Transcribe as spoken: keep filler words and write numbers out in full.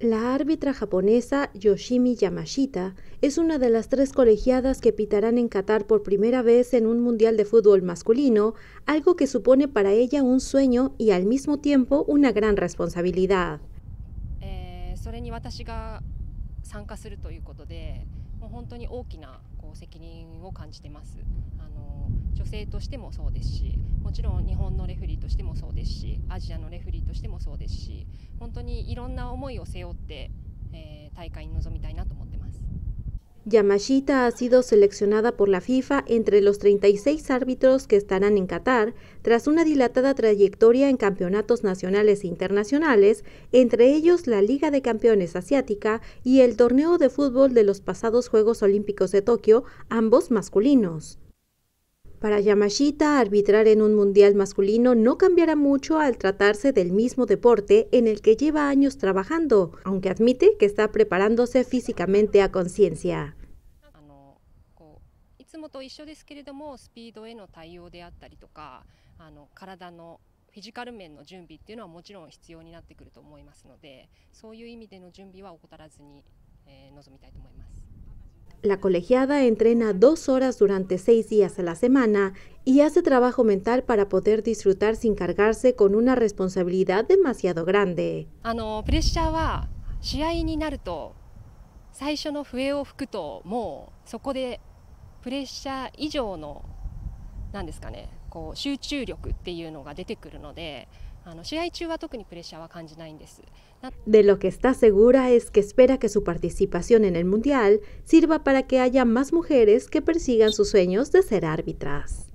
La árbitra japonesa Yoshimi Yamashita es una de las tres colegiadas que pitarán en Qatar por primera vez en un mundial de fútbol masculino, algo que supone para ella un sueño y al mismo tiempo una gran responsabilidad. えーそれに私が参加するということで、もう本当に大きなこう責任を感じてます。あの女性としてもそうですし、もちろん日本のレフェリーとしてもそうですし、アジアのレフェリーとしてもそうですし、本当にいろんな思いを背負って、えー大会に臨みたいなと思ってます。 Yamashita ha sido seleccionada por la FIFA entre los treinta y seis árbitros que estarán en Qatar, tras una dilatada trayectoria en campeonatos nacionales e internacionales, entre ellos la Liga de Campeones Asiática y el torneo de fútbol de los pasados Juegos Olímpicos de Tokio, ambos masculinos. Para Yamashita, arbitrar en un mundial masculino no cambiará mucho al tratarse del mismo deporte en el que lleva años trabajando, aunque admite que está preparándose físicamente a conciencia. あのこういつもと一緒ですけれども、スピードへの対応であったりとか、あの体のフィジカル面の準備っていうのはもちろん必要になってくると思いますので、そういう意味での準備は怠らずに、えー臨みたいと思います。 La colegiada entrena dos horas durante seis días a la semana y hace trabajo mental para poder disfrutar sin cargarse con una responsabilidad demasiado grande. あのプレッシャーは試合になると最初の笛を吹くともうそこでプレッシャー以上のなんですかね、こう集中力っていうのが出てくるので、あの試合中は特にプレッシャーは感じないんです。 De lo que está segura es que espera que su participación en el Mundial sirva para que haya más mujeres que persigan sus sueños de ser árbitras.